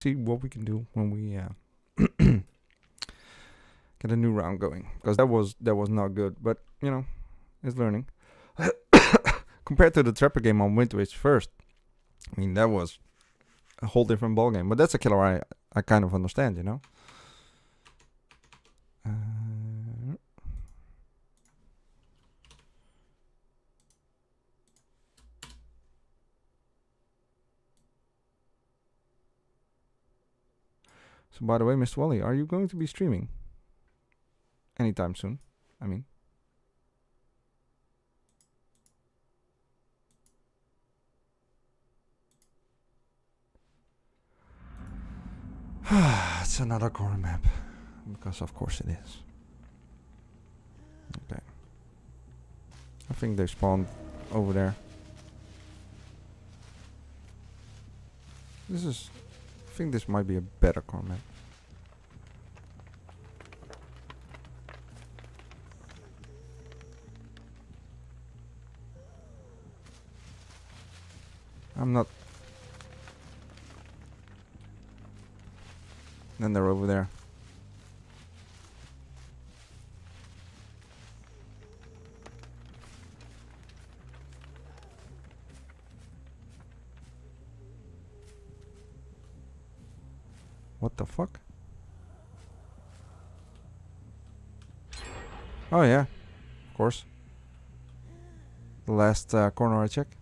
see what we can do when we get a new round going, because that was not good. But you know, it's learning. Compared to the Trapper game on Wind Waves first, I mean that was a whole different ball game. But that's a killer I kind of understand, you know. So by the way, Mr. Wally, are you going to be streaming anytime soon? I mean. It's another corner map. Because of course it is. Okay. I think they spawned over there. I think this might be a better corner map. I'm not. Then they're over there. What the fuck? Oh yeah, of course. The last corner I check.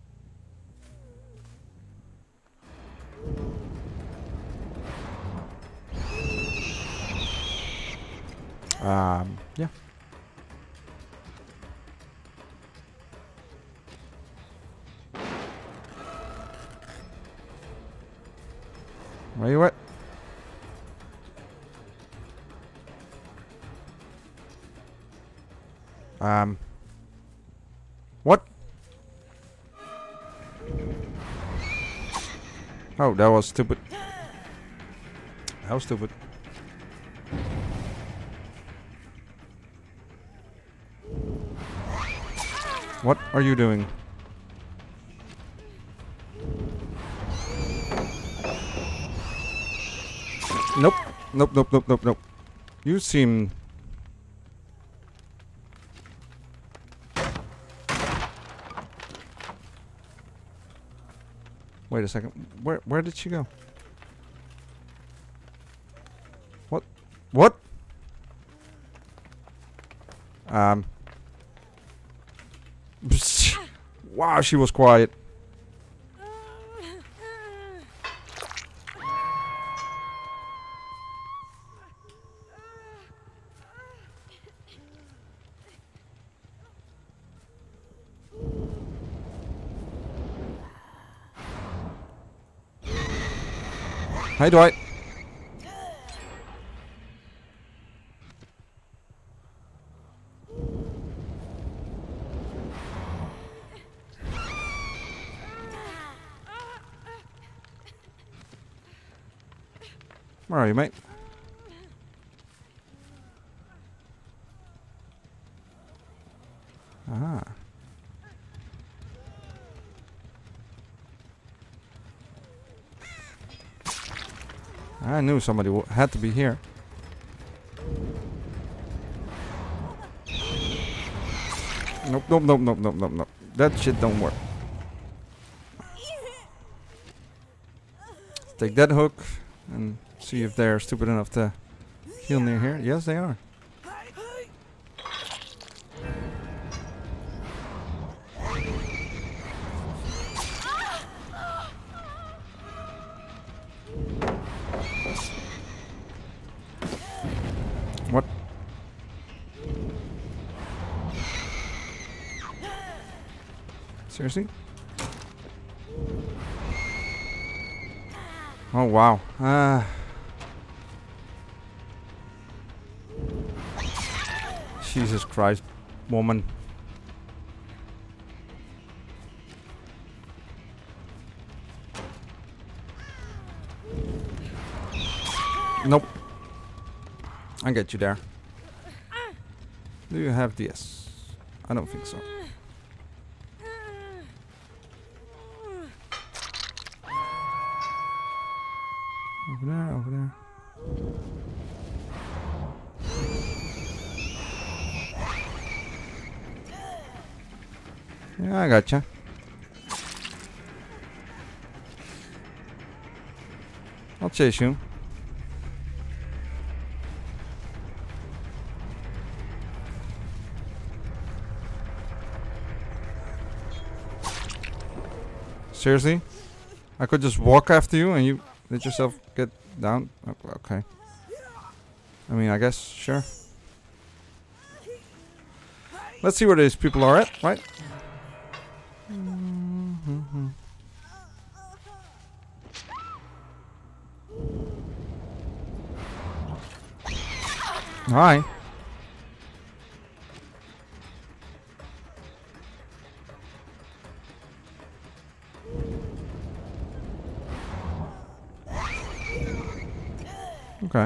Yeah. Where you at? What? Oh, that was stupid. That was stupid. What are you doing? Nope. Nope, nope, nope, nope, nope. You seem... Wait a second. Where did she go? What? What? Wow, she was quiet. Hi, Dwight. Where are you, mate? Ah. I knew somebody had to be here. Nope, nope, nope, nope, nope, nope, nope. That shit don't work. Take that hook and see if they're stupid enough to heal near here. Yes, they are. What? Seriously? Oh wow. Jesus Christ, woman. Nope. I get you there. Do you have DS? I don't think so. Over there, over there. Yeah, I gotcha. I'll chase you. Seriously? I could just walk after you and you let yourself get down? Okay. I mean, I guess, sure. Let's see where these people are at, right? Hi. Okay.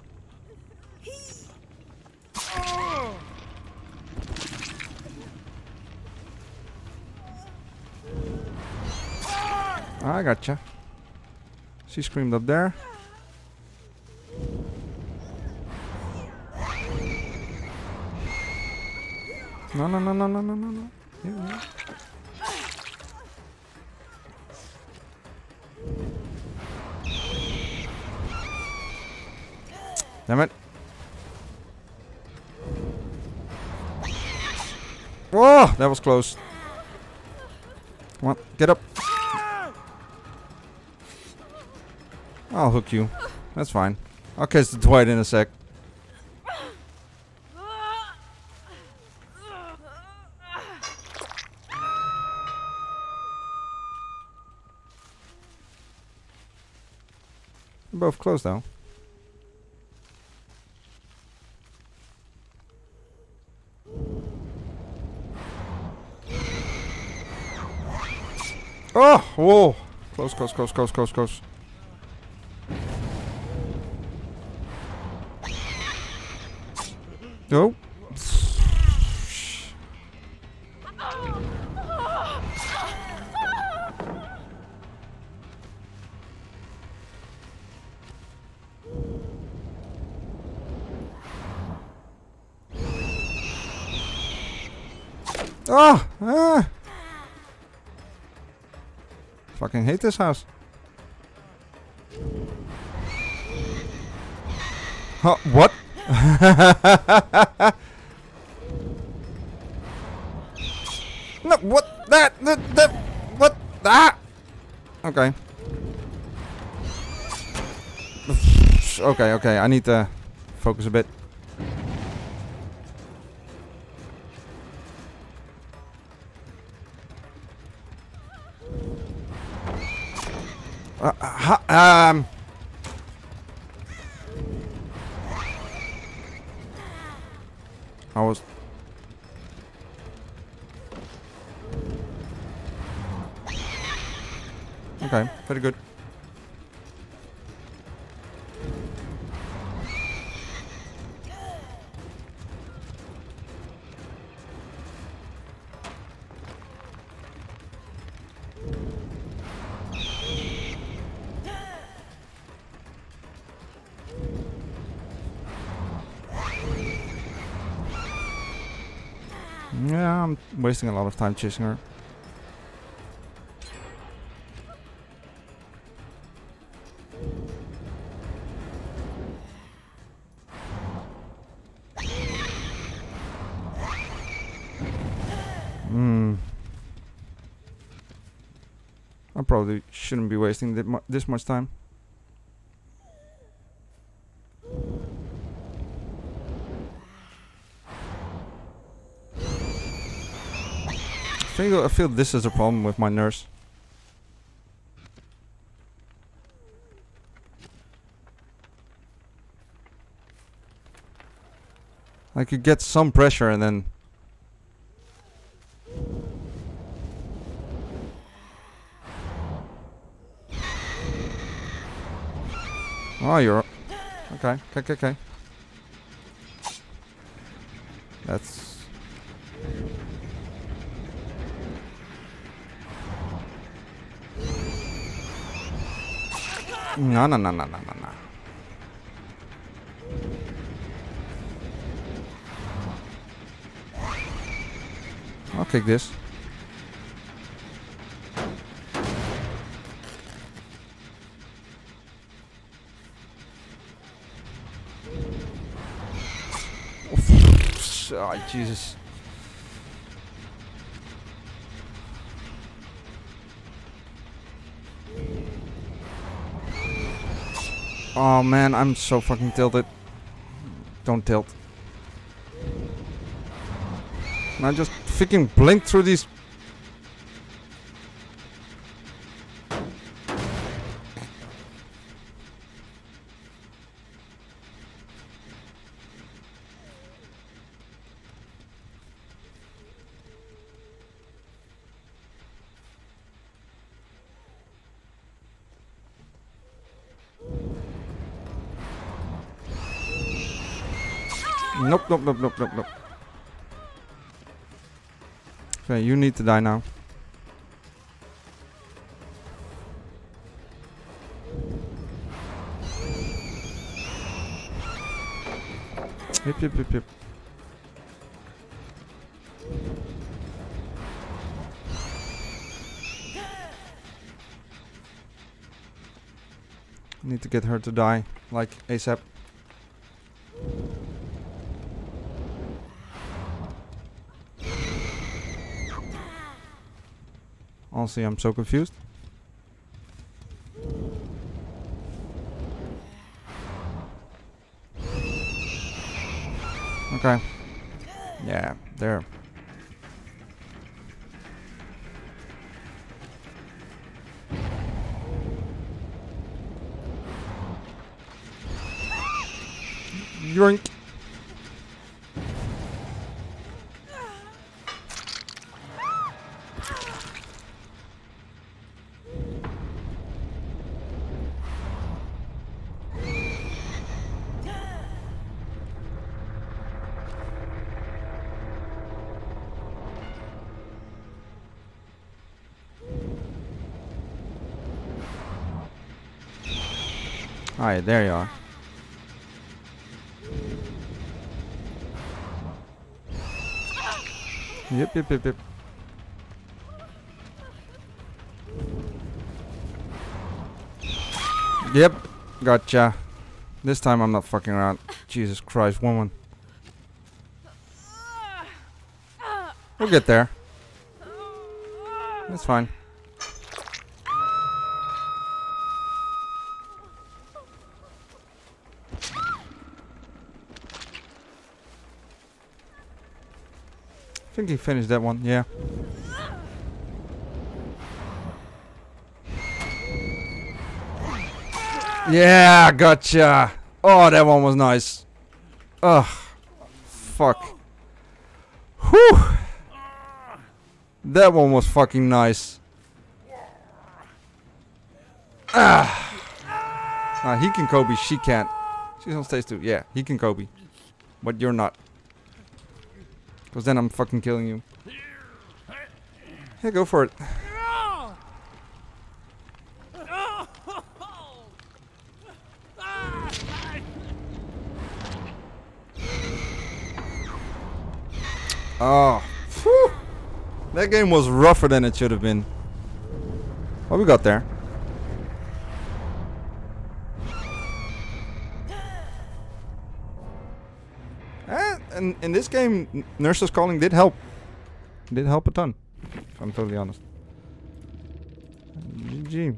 I gotcha. She screamed up there. No, no, no, no, no, no, no, no. Yeah. Damn it. Whoa, that was close. Come on, get up. I'll hook you. That's fine. I'll catch the Dwight in a sec. They're both close though. Oh, whoa. Close, close, close, close, close, close. Oh. Oh! Ah! Fucking hate this house. Huh, what? No, what? That, what? Ah! Okay. Okay, okay, I need to focus a bit. I was... Okay, very good. Yeah, I'm wasting a lot of time chasing her. I probably shouldn't be wasting this much time. I feel this is a problem with my nurse. Like you get some pressure and then... Oh, you're... Okay, okay, okay. That's... No, no, no, no, no, no, no. I'll kick this. Oh, Jesus. Oh man, I'm so fucking tilted. Don't tilt. Now just freaking blink through these. Nope, nope, nope, nope, nope, nope. Okay, you need to die now. Yep, yep, yep, yep. Need to get her to die, like ASAP. Honestly, I'm so confused. Okay. Yeah, there. Yoink. Alright, there you are. Yep, yep, yep, yep. Yep, gotcha. This time I'm not fucking around. Jesus Christ, woman. We'll get there. That's fine. I think he finished that one, yeah. Yeah, gotcha. Oh, that one was nice. Ugh. Fuck. Whew. That one was fucking nice. Ah. He can Kobe, she can't. She's on stage 2. Yeah, he can Kobe. But you're not. Because then I'm fucking killing you. Yeah, go for it. Oh, whew. That game was rougher than it should have been. What we got there? And in this game, Nurse's Calling did help. Did help a ton, if I'm totally honest. GG.